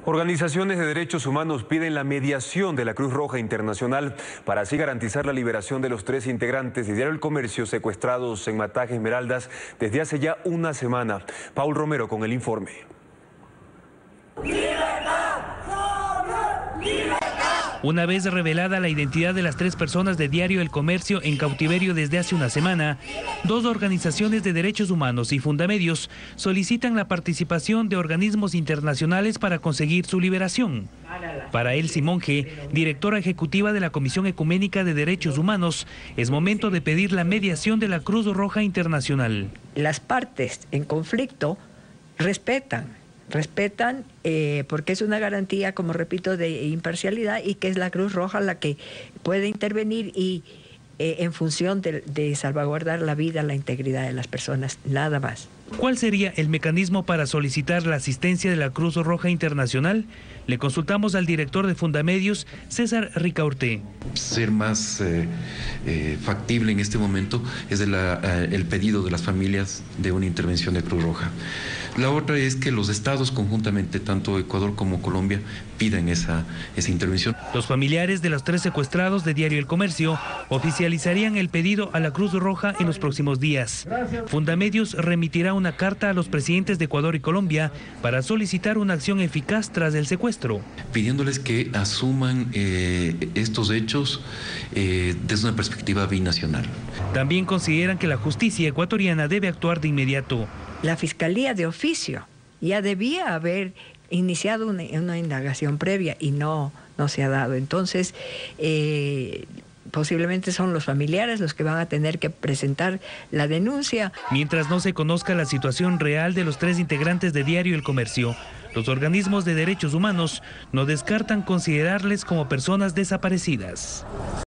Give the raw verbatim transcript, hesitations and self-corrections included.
Organizaciones de derechos humanos piden la mediación de la Cruz Roja Internacional para así garantizar la liberación de los tres integrantes de Diario El Comercio secuestrados en Mataje Esmeraldas desde hace ya una semana. Paul Romero con el informe. Una vez revelada la identidad de las tres personas de Diario El Comercio en cautiverio desde hace una semana, dos organizaciones de derechos humanos y Fundamedios solicitan la participación de organismos internacionales para conseguir su liberación. Para Elsie Monge, directora ejecutiva de la Comisión Ecuménica de Derechos Humanos, es momento de pedir la mediación de la Cruz Roja Internacional. Las partes en conflicto respetan. Respetan eh, porque es una garantía, como repito, de imparcialidad y que es la Cruz Roja la que puede intervenir y eh, en función de, de salvaguardar la vida, la integridad de las personas, nada más. ¿Cuál sería el mecanismo para solicitar la asistencia de la Cruz Roja Internacional? Le consultamos al director de Fundamedios, César Ricaurte. Ser más eh, eh, factible en este momento es de la, eh, el pedido de las familias de una intervención de Cruz Roja. La otra es que los estados conjuntamente, tanto Ecuador como Colombia, pidan esa, esa intervención. Los familiares de los tres secuestrados de Diario El Comercio oficializarían el pedido a la Cruz Roja en los próximos días. Fundamedios remitirá una carta a los presidentes de Ecuador y Colombia para solicitar una acción eficaz tras el secuestro. Pidiéndoles que asuman eh, estos hechos eh, desde una perspectiva binacional. También consideran que la justicia ecuatoriana debe actuar de inmediato. La Fiscalía de oficio ya debía haber iniciado una, una indagación previa y no, no se ha dado. Entonces, eh, posiblemente son los familiares los que van a tener que presentar la denuncia. Mientras no se conozca la situación real de los tres integrantes de Diario El Comercio, los organismos de derechos humanos no descartan considerarles como personas desaparecidas.